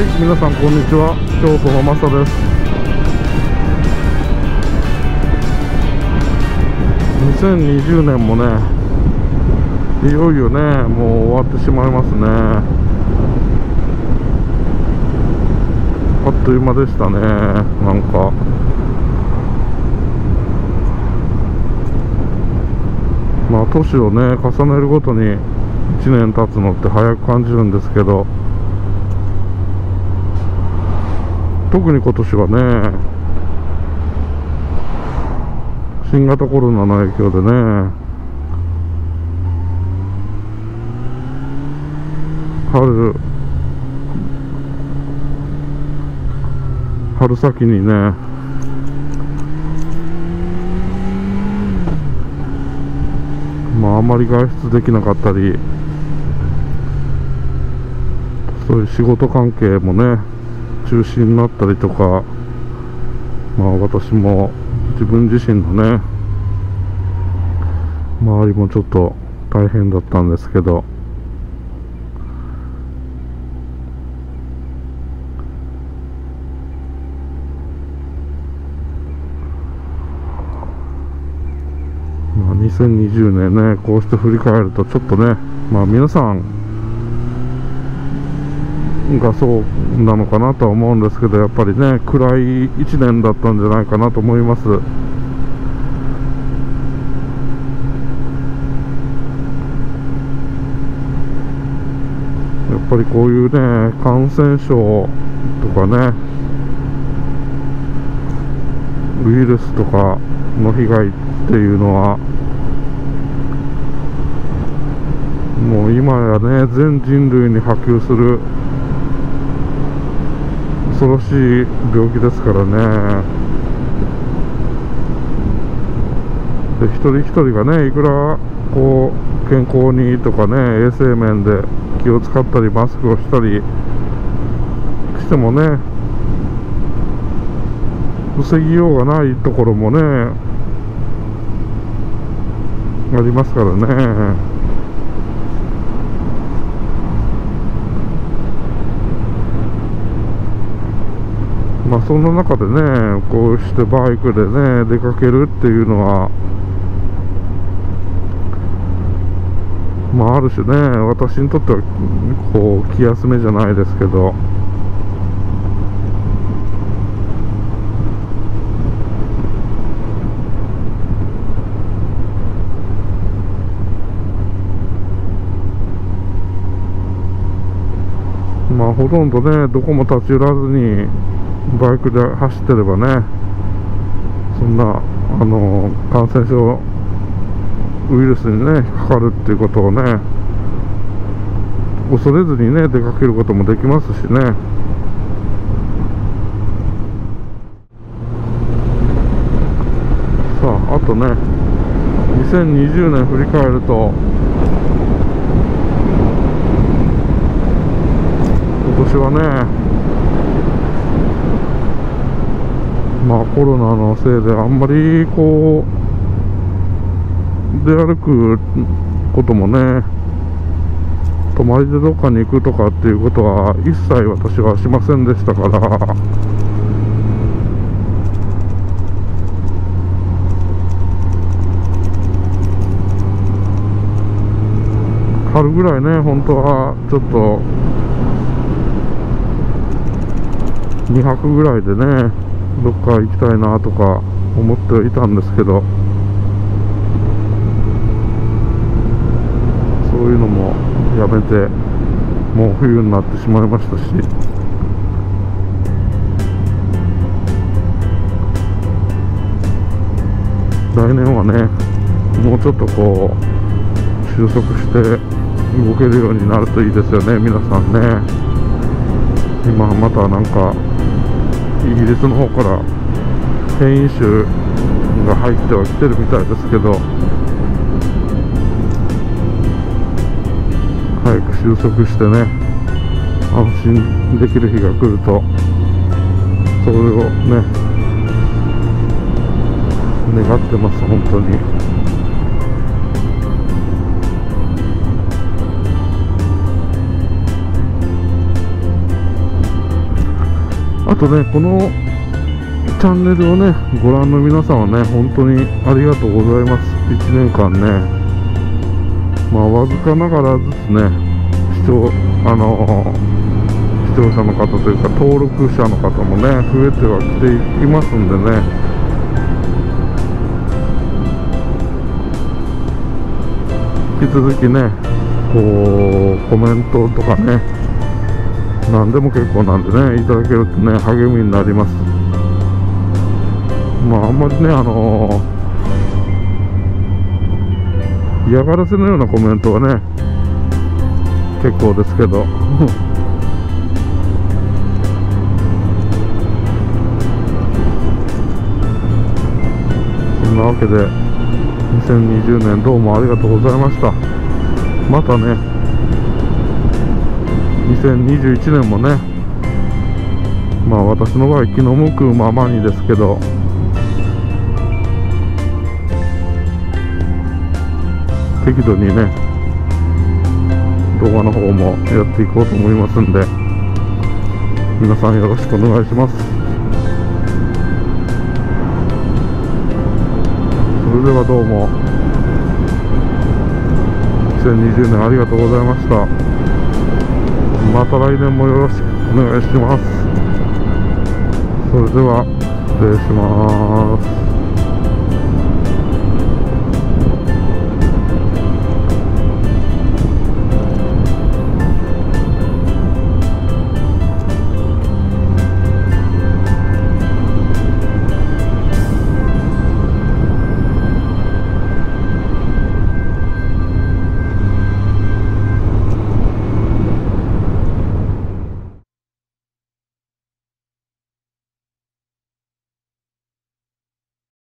はい、皆さんこんにちは。京都のマサです。2020年もね、いよいよね、もう終わってしまいますね。あっという間でしたね。なんかまあ年をね重ねるごとに1年経つのって早く感じるんですけど、特に今年はね、新型コロナの影響でね、春先にね、まああまり外出できなかったり、そういう仕事関係もね中止になったりとか、まあ私も自分自身のね周りもちょっと大変だったんですけど、まあ2020年ね、こうして振り返るとちょっとね、まあ皆さんがそうなのかなとは思うんですけど、やっぱりね暗い1年だったんじゃないかなと思います。やっぱりこういうね感染症とかねウイルスとかの被害っていうのはもう今やね全人類に波及する恐ろしい病気ですからね。で一人一人がねいくらこう健康にとかね衛生面で気を使ったりマスクをしたりしてもね防ぎようがないところもねありますからね。まあそんな中でねこうしてバイクでね出かけるっていうのはまあある種ね私にとってはこう気休めじゃないですけど、まあほとんどねどこも立ち寄らずにバイクで走ってればね、そんな感染症ウイルスにねかかるっていうことをね恐れずにね出かけることもできますしね。さああとね2020年振り返ると今年はねまあコロナのせいであんまりこう出歩くこともね泊まりでどっかに行くとかっていうことは一切私はしませんでしたから、春ぐらいね本当はちょっと2泊ぐらいでねどっか行きたいなとか思っていたんですけど、そういうのもやめてもう冬になってしまいましたし、来年はねもうちょっとこう収束して動けるようになるといいですよね皆さんね。今またなんかイギリスの方から変異種が入ってはきてるみたいですけど、早く収束してね安心できる日が来るとそれをね願ってます本当に。 あとね、このチャンネルをね、ご覧の皆さんはね、本当にありがとうございます。1年間ね、まあ、わずかながらずつね、視聴者の方というか、登録者の方もね、増えてはきていきますんでね、引き続きね、こう、コメントとかね、何でも結構なんでね、いただけるとね、励みになります。まあ、あんまりね、嫌がらせのようなコメントはね、結構ですけど、そんなわけで、2020年どうもありがとうございました。またね、2021年もね、まあ私の場合気の向くままにですけど、適度にね動画の方もやっていこうと思いますんで、皆さんよろしくお願いします。それではどうも2020年ありがとうございました。また来年もよろしくお願いします。それでは失礼します。